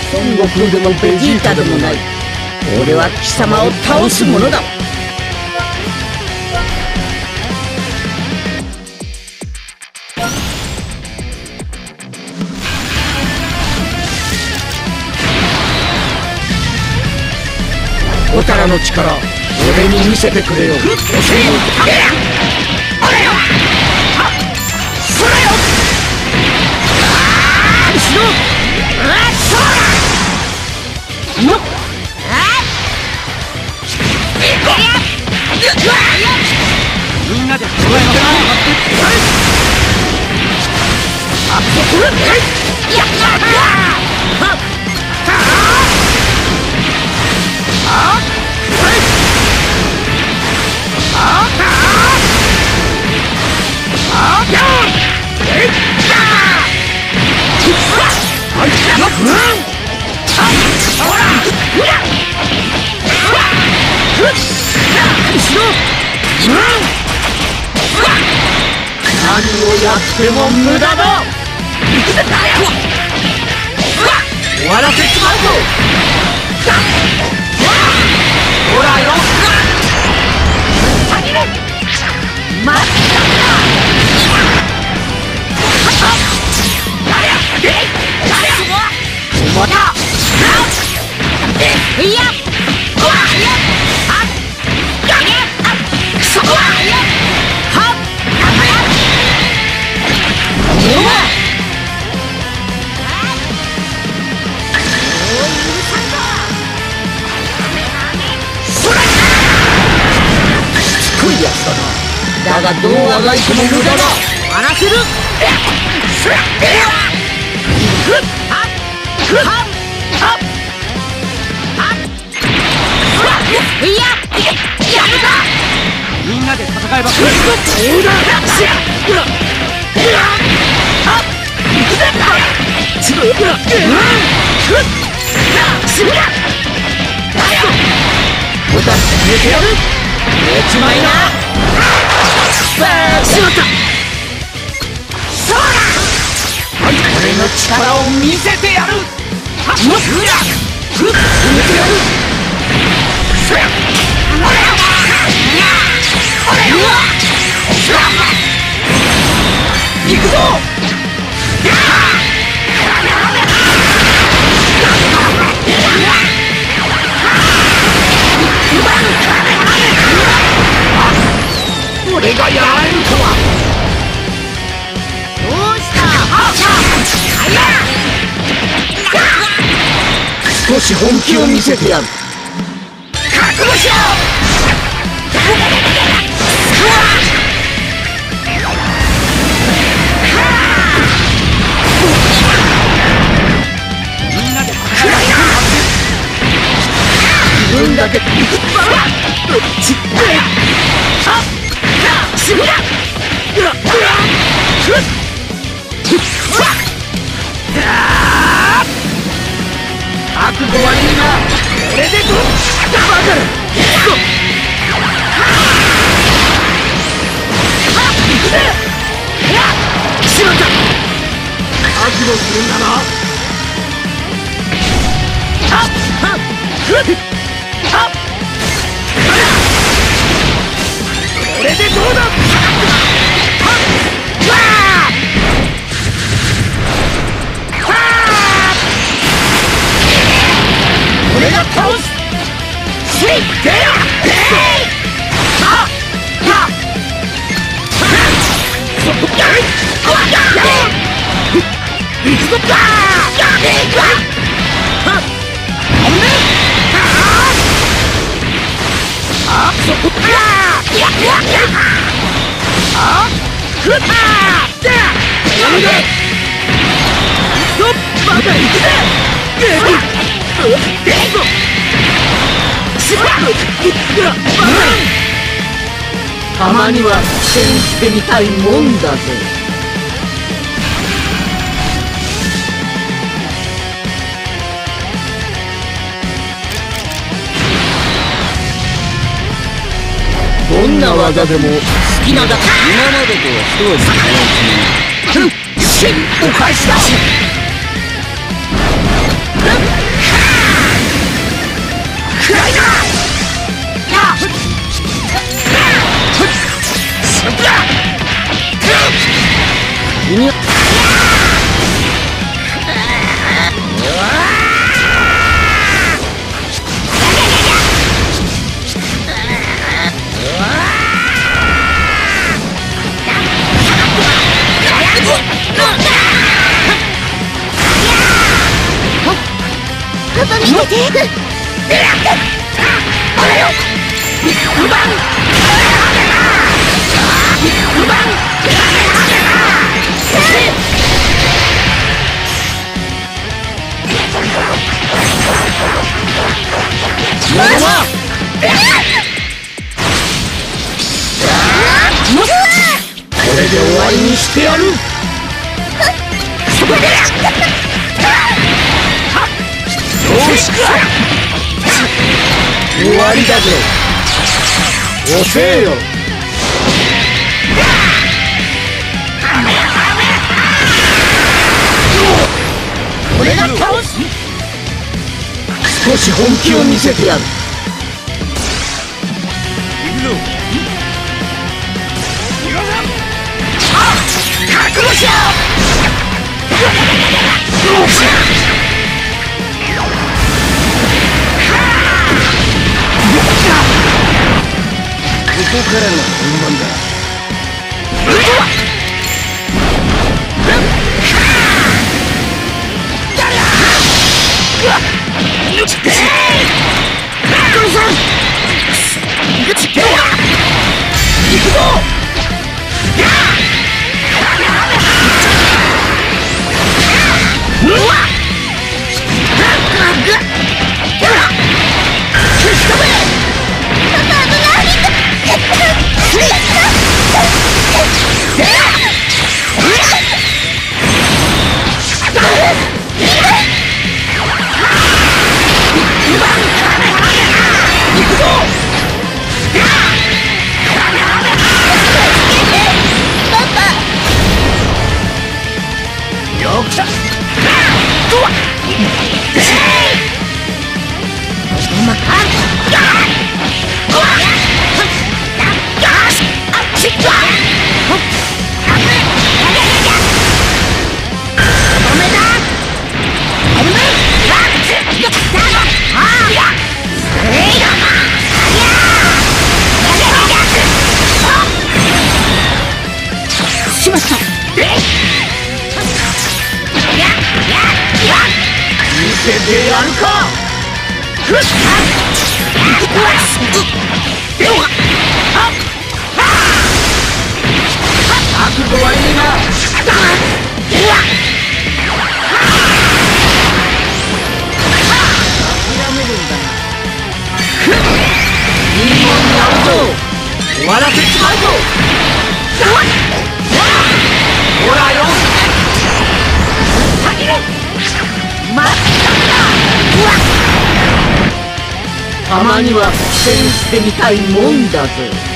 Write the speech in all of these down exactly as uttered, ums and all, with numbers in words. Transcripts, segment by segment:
孫悟空でもベジータでもない。俺は貴様を倒す者だ。小太郎の力、俺に見せてくれよ。みんなで考えの何をやっても無駄だ。終わらせちまうぞ。ほらよ。待ったんだ。また。いや。だがどうあがいても無駄だ。荒らせる。みんなで戦えばおた消えてやる。やっちまいな。しまった。そうだ。俺の力を見せてやる。見せてやる。行くぞ。俺がやられるとは。どうした。少し本気を見せてやる。覚悟しろ。みんなで自分だけ覚悟はいいな。俺でどうバカル。行くぜ。しまった。覚悟するんだな。はっはっふっはっ。これでどうだ。はっわあ。俺が倒す。しいけよ。はっはっ。そこやる。行くぞ。はっ。おめえ。あそこや。あふっ。で。なんで。そバカ行くぜ。たまには苦戦してみたいもんだぜ。どんな技でも好きなだけ。今までとは一味違う。ふん、しんお返しだ。 これで終わりにしてやる。よし、終わりだぜ。遅えよ。これが倒す。少し本気を見せてやる。覚悟しろ。ここからが本番だ。行くぞ。うわっ！しまった。見せてやるか。覚悟はいいな。諦めるんだな。いいもんになるぞ。終わらせちまうぞ。ほらよ。待ったたまには苦戦してみたいもんだぜ。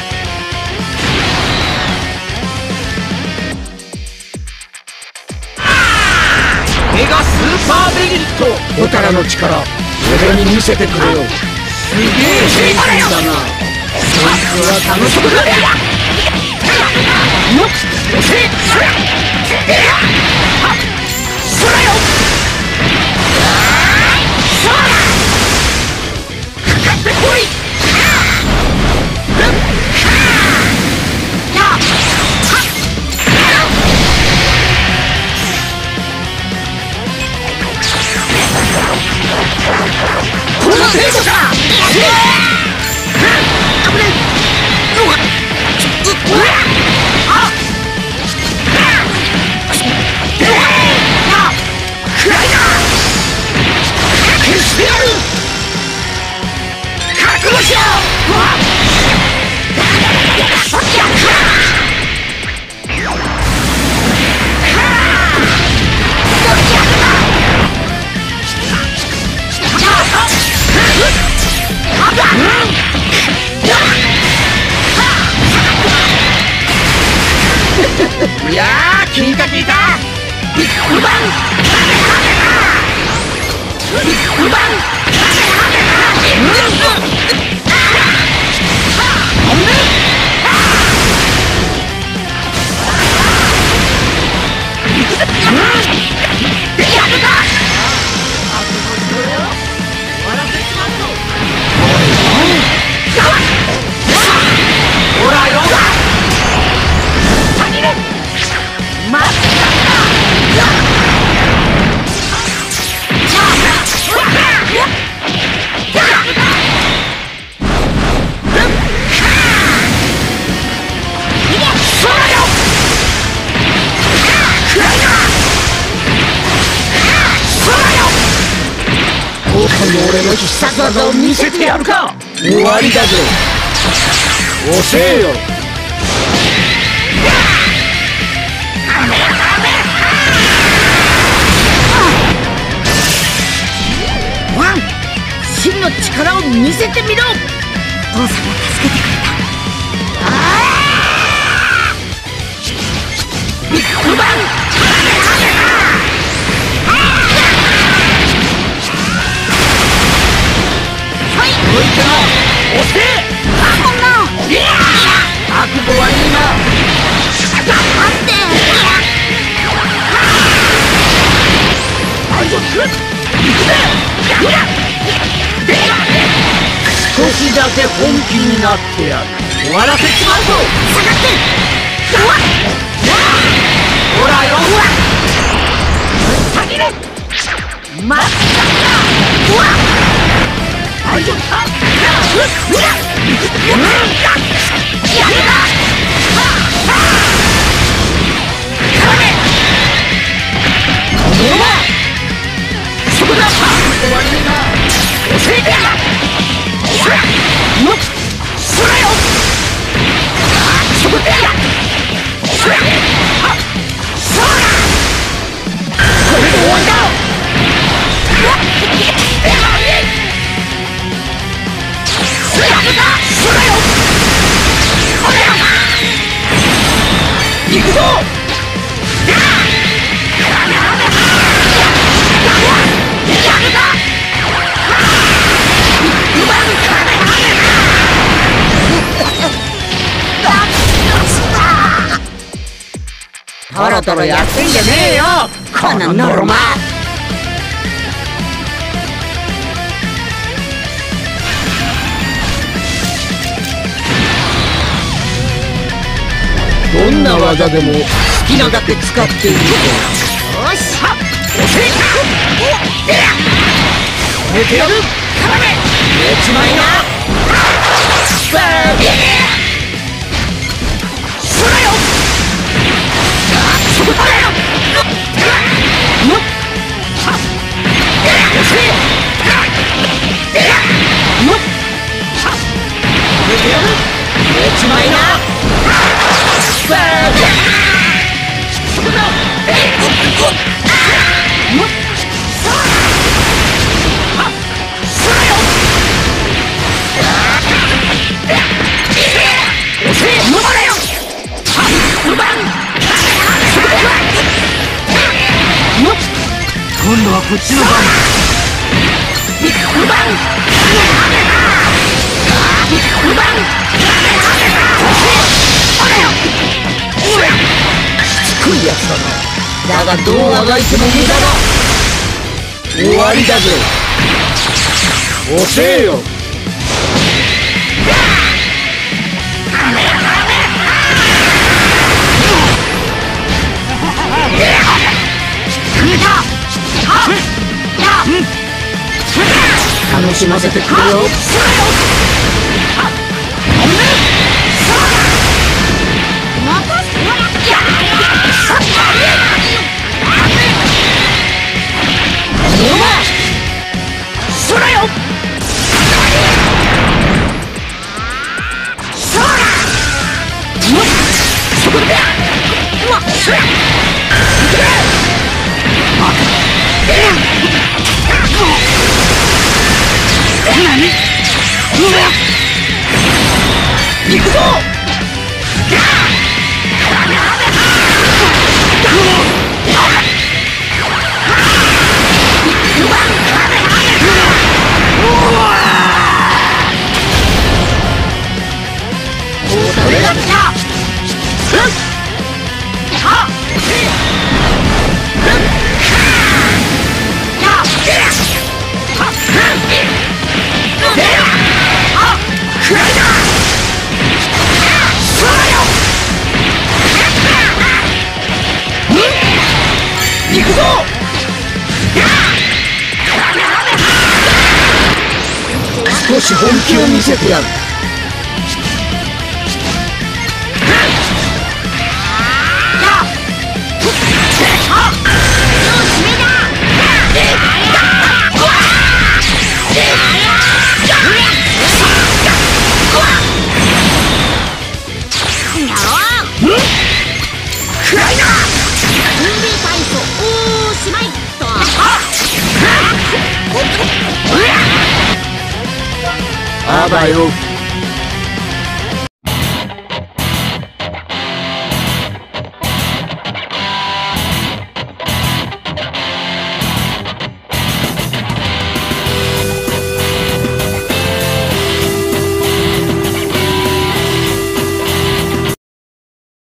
メガスーパーベリット。小太郎の力俺に見せてくれよ。すげえ精神だな。そいつは楽しくなる。よっそれそれそれよ。そうだ。かかってこい。この程度か。危ない。覚悟しろ。いやー、聞いた聞いた。ビッグバンビッグバンほらよ。待った。 の俺の必殺技を見せてやるか。終わりだぜ。遅えよ。 ワン、真の力を見せてみろ。父さんが助けてくれた。ビッグバンおいてな、押せ。あ、こんな覚悟はいいな。待って。大丈夫。行くぜ。 少しだけ本気になってやる。終わらせちまうぞ。 下がって。うわっ。 ほらよ。ほら。 先で。待った。うわっ。大丈夫か。うわっ。やるな。そこだ。終わりだ。教えてやる。もっそらよ。そこでや。そら。そら。これで終わりだ。そらよ。これだ。行くぞ。トロトロやってんじゃねえよ、このノロマ。 どんな技でも好きなだけ使っているぞ。 よし、はっ、教えた。 お寝てやる。 絡め。 やっちまいな。 バーゲー。そらよ。そこだよ。もっ。はっ。押せ。もっ。はっ。 寝てやる。やっちまいな。 バーゲー。そこだ。もっ。さあ。はっ。そらよ。押せ。もっだよ。はっ。バン。 今度はこっちの番。 ビッグバン。ビッグバン。 しつこいやつだな。だがどうあがいても無駄だ。終わりだぜ。遅えよ。楽しませてくれよ。 行くぞ。行くぞ。 少し本気を見せてやる。 だよ。